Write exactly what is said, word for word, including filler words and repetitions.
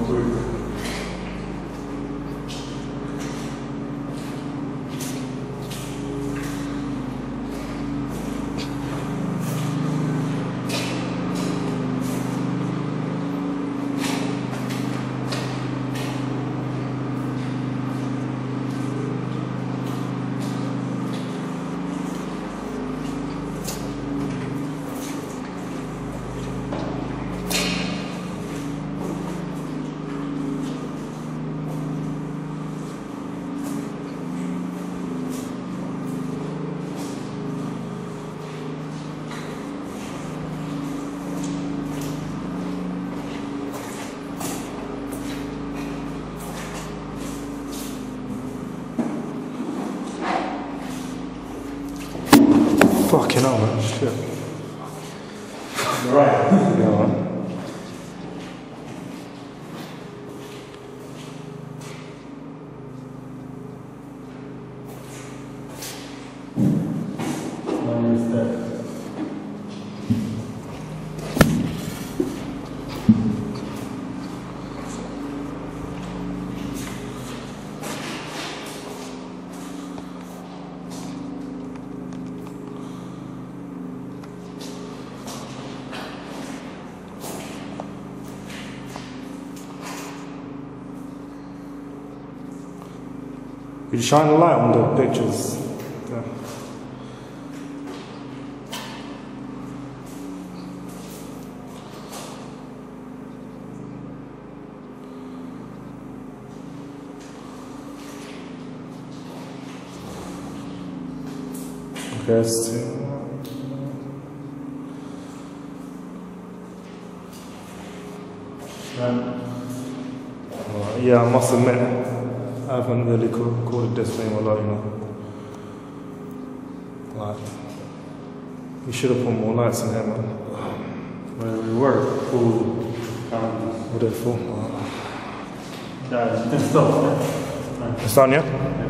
Fucking hell, man. Shit. You're right. Yeah, man. No respect. You shine the light on the pictures. Yeah. Okay, let's see. Uh, yeah, I must admit, I haven't really recorded this name a lot, you know. Like, you should have put more lights in here, man. Where we were, full cameras. What are they for? Yeah, it's still. It's done, yeah?